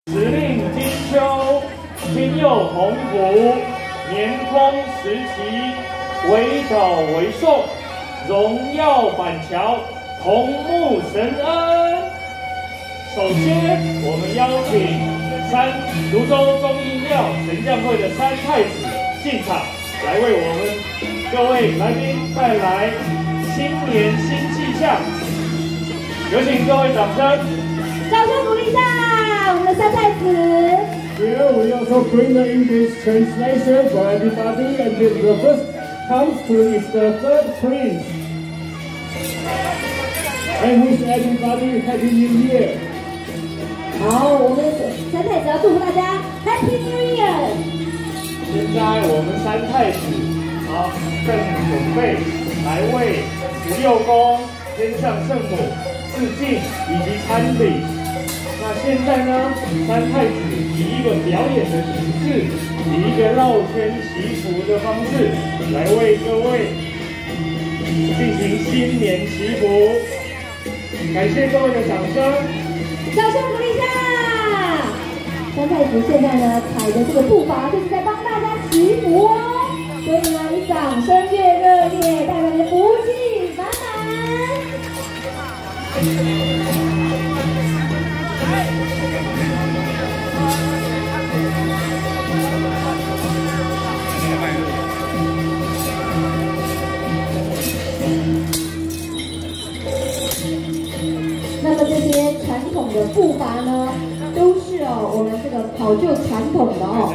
时令金秋，天佑鸿福，年丰时期，为岛为寿，荣耀板桥，同沐神恩。首先，我们邀请泸州中医庙神将会的三太子进场，来为我们各位来宾带来新年新气象。有请各位掌声， 掌声鼓励一下我们的三太子。 Here we also bring the English translation for everybody, and the first comes to is the third prince, and wish everybody Happy New Year. 好，我们三太子要祝福大家 Happy New Year。 现在我们三太子正准备来为16宫天上圣母致敬以及参礼。那现在呢，三太子以一个表演的形式，以一个绕圈祈福的方式，来为各位进行新年祈福。感谢各位的掌声， 掌声鼓励一下。三太子现在呢踩的这个步伐，就是在帮大家祈福哦。所以呢，你掌声越热烈，代表你的福气满满。那么这些传统的步伐呢，都是我们这个考究传统的哦。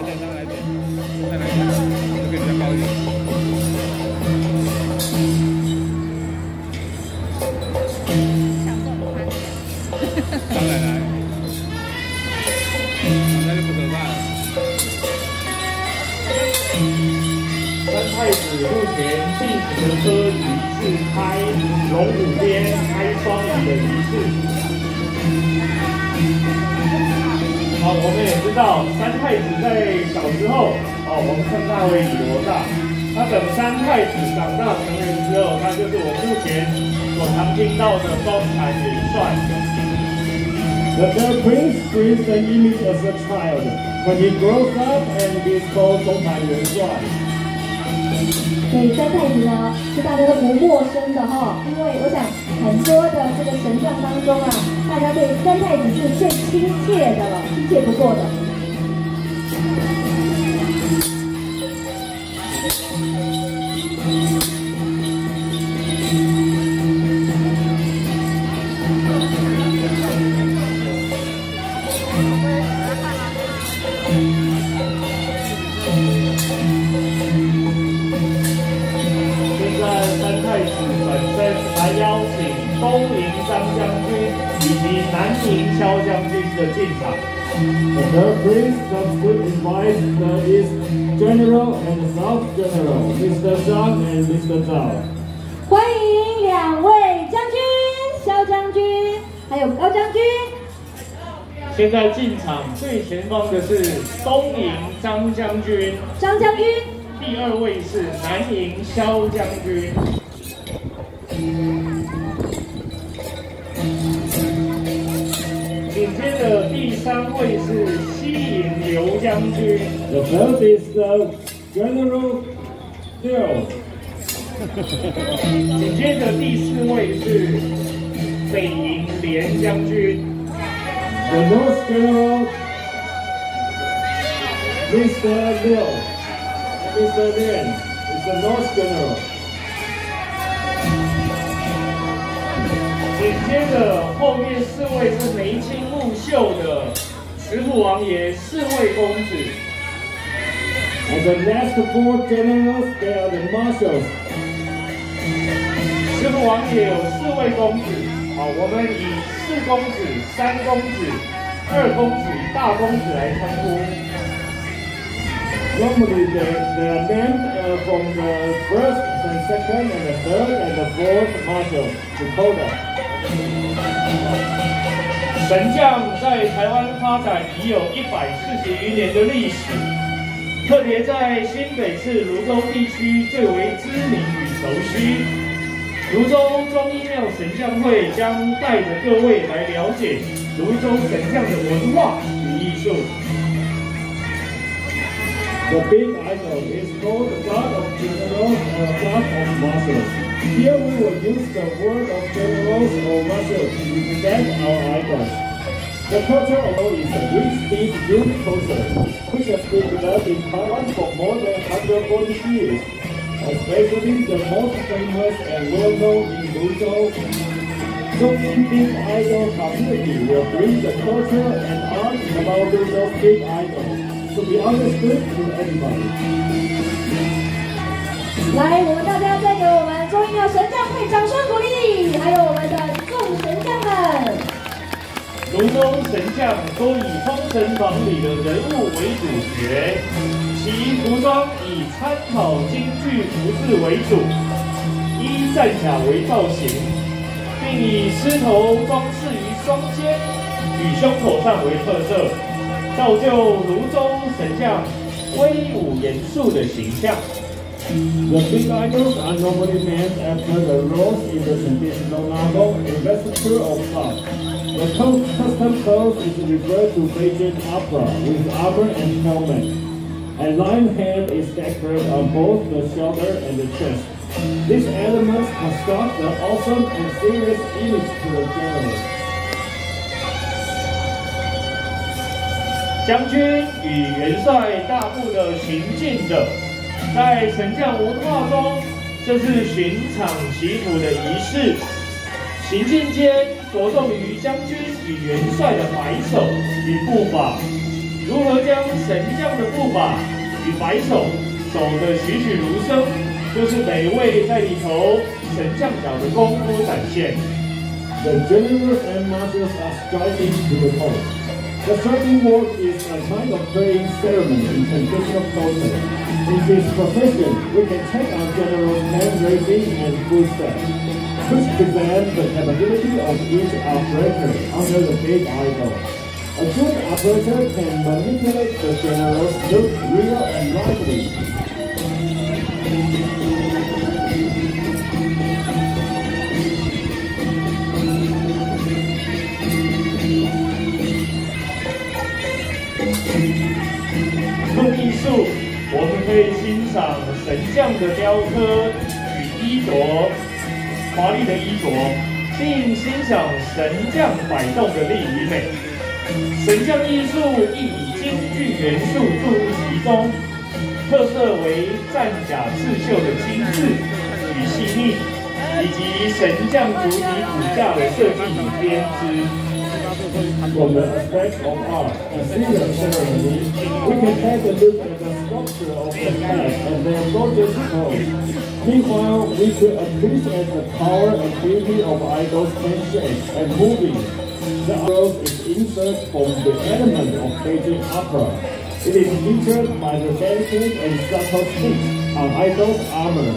三太子目前进行的歌仪是开龙虎鞭、开双仪的仪式。我们也知道三太子在小时候，我们称他为李罗大。那等三太子长大成人之后，他就是我目前所常听到的中坛元帅。 The prince brings the image as a child. When he grows up, and he is called 中坛元帅。 所以三太子呢是大家都不陌生的哈，因为我想很多的这个神像当中啊，大家对三太子是最亲切的了，亲切不过的。 来邀请东营张将军以及南营萧将军的进场。 The third prince comes to invite the East General and the South General, Mr. Zhang and Mr. Zhao. 欢迎两位将军，萧将军还有高将军。 现在进场最前方的是东营张将军， 张将军。 第二位是南营萧将军。紧接着第三位是西营刘将军。 The third is the General Liu. 紧接着第四位是北营连将军。 The North General, Mr. Liu. Mr. Lian is the North General. 紧接着后面四位是眉清目秀的慈父王爷四位公子。 And the next four generals, they are the marshals. 慈父王爷有四位公子，我们以4公子、3公子、2公子、大公子来称呼。 Normally they are named from the first and second and the third and the fourth marshal to call them. 神将在台湾发展已有140余年的历史，特别在新北市泸州地区最为知名与熟悉。泸州中医庙神将会将带着各位来了解泸州神将的文化与意义。 艺术。 The big idol is called the God of Generals or God of Marshals. Here we will use the word of generals or marshals to represent our idols. The culture alone is a rich, deep, unique culture, which has been developed in Taiwan for more than 140 years, especially the most famous and well-known in Luzhou. So big idol community will bring the culture and art about Luzhou's big idols to be understood to everybody. 来，我们大家再给我们中音的神将会掌声鼓励，还有我们的众神将们。 泸州神将都以《封神榜》里的人物为主角，其服装以参考京剧服饰为主，依战甲为造型，并以狮头装饰于双肩与胸口上为特色，造就泸州神将威武严肃的形象。 The big idols are normally named after the roles in the traditional novel Investiture of Love. The custom clothes is referred to Beijing opera with armor and helmet. A lion head is decorated on both the shoulder and the chest. These elements construct the awesome and serious image to the general. 将军与元帅大步的行进着。 在神将文化中，这是巡场祈福的仪式。行进间着重于将军与元帅的摆手与步伐，如何将神将的步伐与摆手走得栩栩如生，就是每位在里头神将角的功夫展现。 The generals and marshals are striding to the pole. The striking walk is a kind of praying ceremony in traditional culture. In this procession, we can check on generals' hand raising and footsteps, which present the capability of each operator under the big idol. A good operator can manipulate the generals to look real and lively. 论艺术，我们可以欣赏神将的雕刻与衣着，华丽的衣着，并欣赏神将摆动的力与美。神将艺术亦以京剧元素注入其中，特色为战甲刺绣的精致与细腻，以及神将主体骨架的设计与编织。 From the aspect of art and similar ceremony, we can take a look at the sculpture of the flag and their gorgeous clothes. Meanwhile, we could appreciate the power and beauty of idols' handshakes and moving. The rose is insert from the element of Beijing opera. It is featured by the delicate and subtle stitch on idols' armor.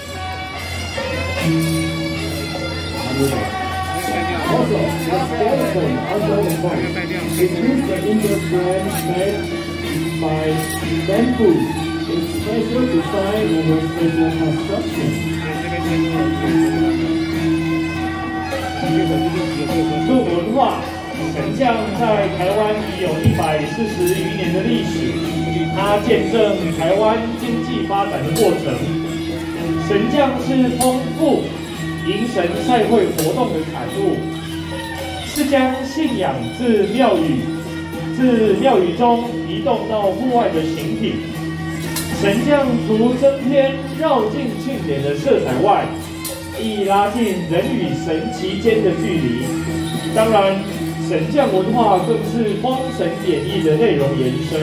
Also, the skeleton under the boat is used the Indian brand made by bamboo. It's special design and special construction. 论文化，神将在台湾已有140余年的历史，它见证台湾经济发展的过程。神将是丰富迎神赛会活动的产物。 是将信仰自庙宇中移动到户外的形体。神将除增添绕境庆典的色彩外，亦拉近人与神其间的距离。当然，神将文化更是《封神演义》的内容延伸。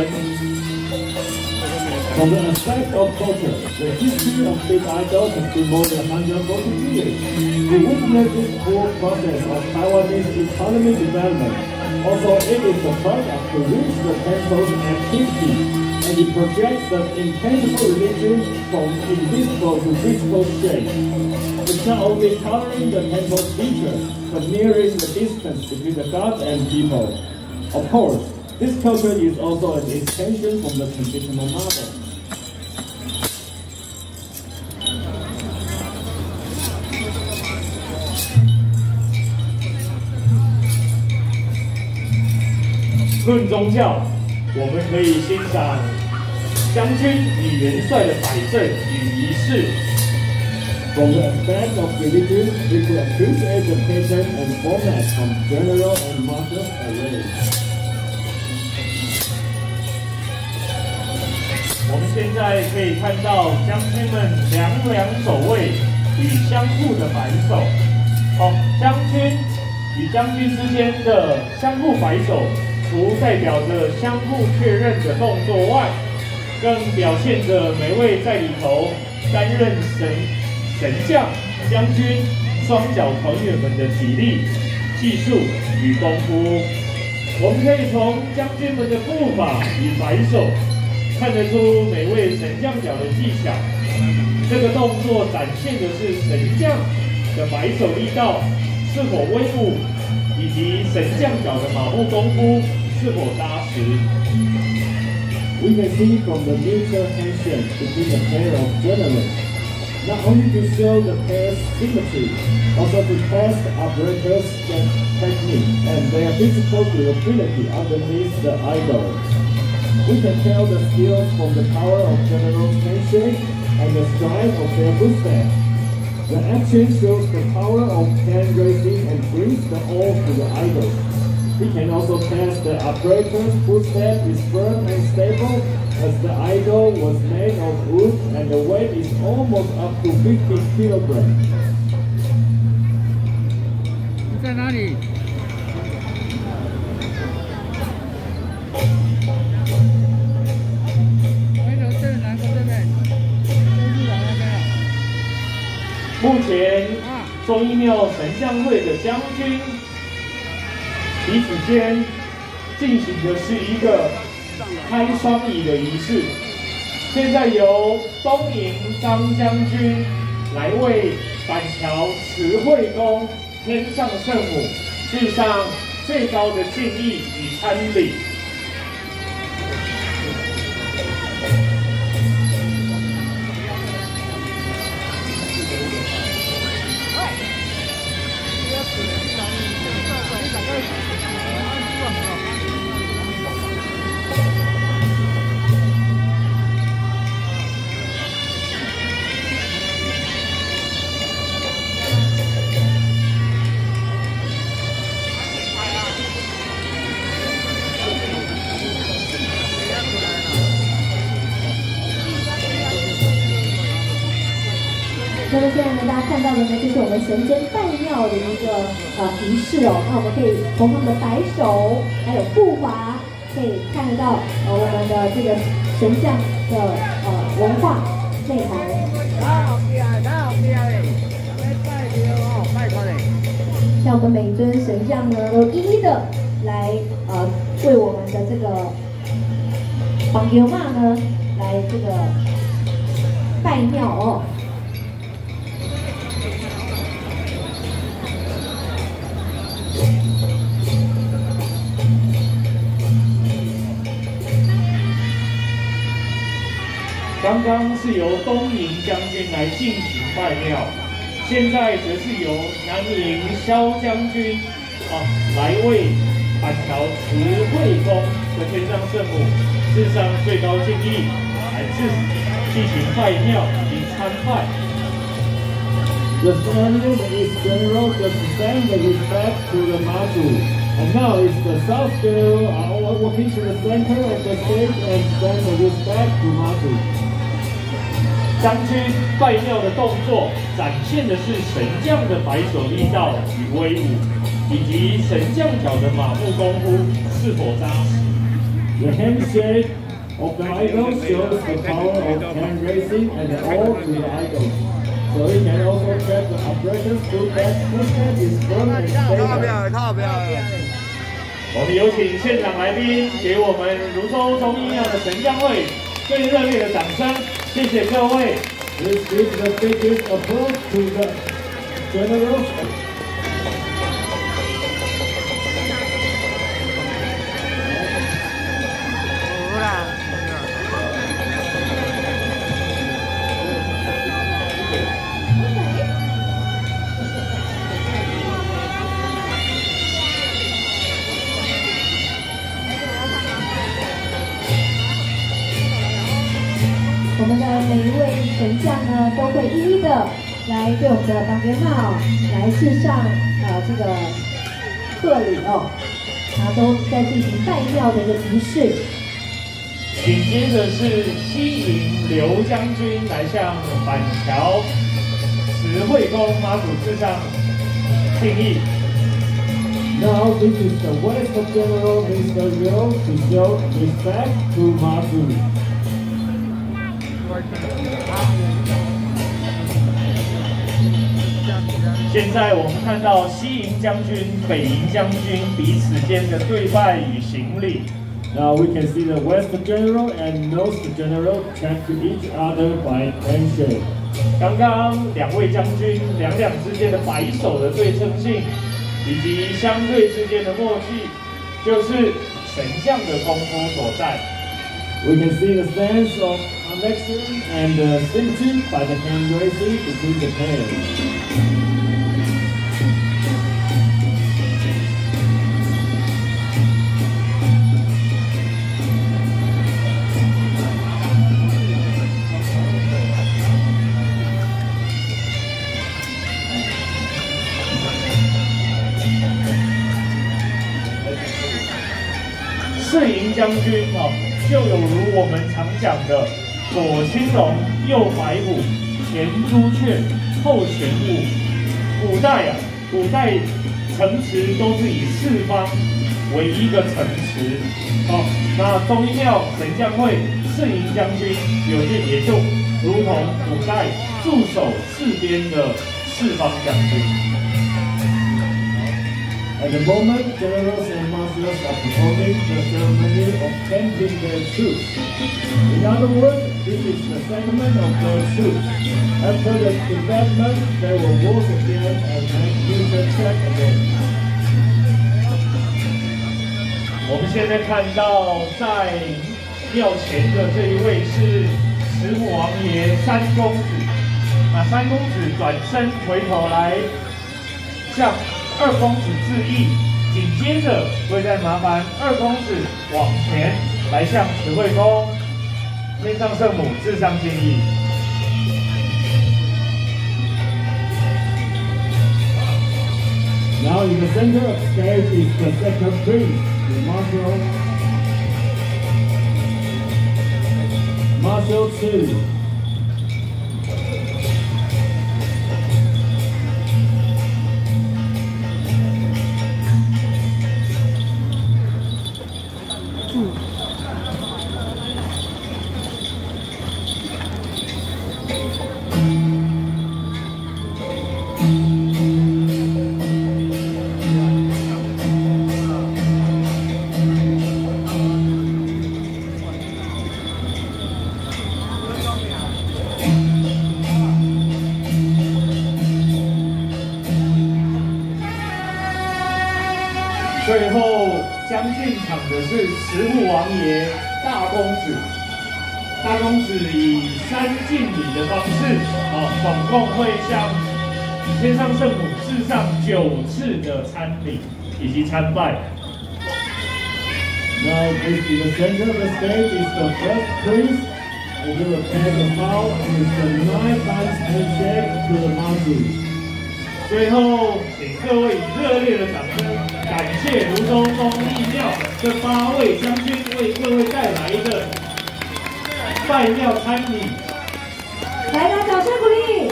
From the aspect of culture, the history of big idols has been more than 140 years. We witness this whole process of Taiwanese economic development. Also, it is the product to reach the temple's activity, and it projects the intangible religion from invisible to visible shape. It's not only coloring the temple's features, but mirroring the distance between the gods and people. Of course, this culture is also an extension from the traditional model. 论宗教，我们可以欣赏将军与元帅的摆阵与仪式。 From the aspect of religion, we could appreciate the pattern and format of general and martial array. 我们现在可以看到将军们两守卫与相互的摆手。将军与将军之间的相互摆手，除代表着相互确认的动作外，更表现着每位在里头担任神将、将军、双脚团员们的体力、技术与功夫。我们可以从将军们的步伐与摆手，看得出每位神将脚的技巧。这个动作展现的是神将的摆手力道是否威武，以及神将脚的马步功夫是否扎实。 We can see from the mutual handshake between the pair of generals, not only to show the pair's symmetry, also to test the operators' technique and their physical durability underneath the idol. We can tell the skills from the power of generals' handshake and the stride of their footsteps. The action shows the power of hand raising and brings the awe to the idol. We can also test the operator's footstep is firm and stable, as the idol was made of wood and the weight is almost up to 50 kilograms. 你在哪里？ 目前忠义庙神将会的将军彼此间进行的是一个开双椅的仪式。现在由东营张将军来为板桥慈惠宫天上圣母致上最高的敬意与参礼。 那么现在呢，大家看到的呢，就是我们神仙拜庙的一个仪式哦。那我们可以从他们的摆手还有步伐，可以看得到我们的这个神将的文化内涵。像我们每尊神将呢，都一一的来为我们的这个榜牛妈呢来这个拜庙哦。 刚刚是由东营将军来进行拜庙，现在则是由南营萧将军来为板桥慈惠宫的天上圣母致上最高敬意，来进行拜庙及参拜。 The ceremony is general to send the respect to the Maju, and now it's the South General walking to the center of the stage and send the respect to Maju. 将军拜庙的动作展现的是神将的摆手力道与威武，以及神将脚的马步功夫是否扎实。 The handshake of the idol shows the power of hand raising and the awe to the idol. So we can also check the operator's footstep is firm and stable. 我们有请现场来宾给我们泸州忠义庙的神将会最热烈的掌声。谢谢各位。 Please give the biggest applause to the generals. 我我们的每一位神将呢，都会一一的来对我们的榜元帽来致上这个贺礼哦，然后都在进行拜庙的一个仪式。 紧接着是西营刘将军来向板桥慈惠宫妈祖致上敬意。 Now this is the West General Mr. Liu to show respect to Mazu. 现在我们看到西营将军、北营将军彼此间的对拜与行礼。 Now we can see the West General and North General check to each other by handshake. 刚刚两位将军两之间的摆手的对称性，以及相对之间的默契，就是神将的功夫所在。 We can see the sense of connection and sympathy by the hand raising between the pairs. 赤营将军就有如我们常讲的左青龙，右白虎，前朱雀，后玄武。古代城池都是以四方为一个城池。那中医庙神将会赤营将军也就如同古代驻守四边的四方将军。At the moment, generals and marshals are performing the ceremony of planting their troops. In other words, this is the settlement of their troops. After the development, they will walk again and make future check again. 我们现在看到在庙前的这一位是慈母王爷三公子。那三公子转身回头来向二公子致意，紧接着会再麻烦二公子往前来向慈惠宫天上圣母致上敬意。 Now in the center of the stage is the second priest, the Marshal 2. 最后将进场的是慈母王爷大公子。大公子以三敬礼的方式，总共会向天上圣母致上9次的参礼以及参拜。 Now this in the center of the stage is the first priest who will pay the vow with the 9 times handshake to the Mazu. 最后，请各位以热烈的掌声，感谢泸州公义庙这8位将军为各位带来的拜庙参礼。 来，大家掌声鼓励。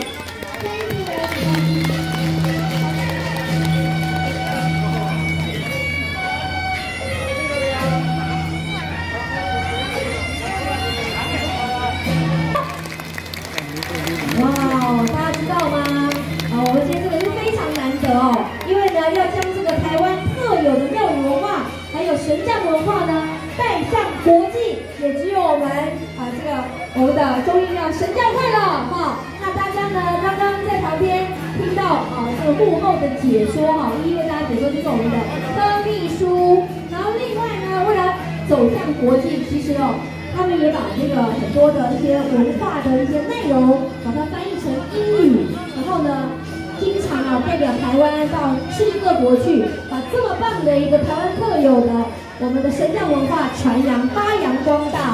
哇，大家知道吗？我们今天这个是非常难得哦，因为呢要将这个台湾特有的庙宇文化，还有神将文化呢带向国际，也只有我们我们的中义庙神将会了哈。那大家呢刚刚在旁边听到这个幕后的解说一一为大家解说，就是我们的柯秘书。然后另外呢，为了走向国际，其实他们也把这个很多的一些文化的一些内容，把它翻译成英语，然后呢。经常代表台湾到世界各国去，把这么棒的一个台湾特有的我们的神将文化发扬光大。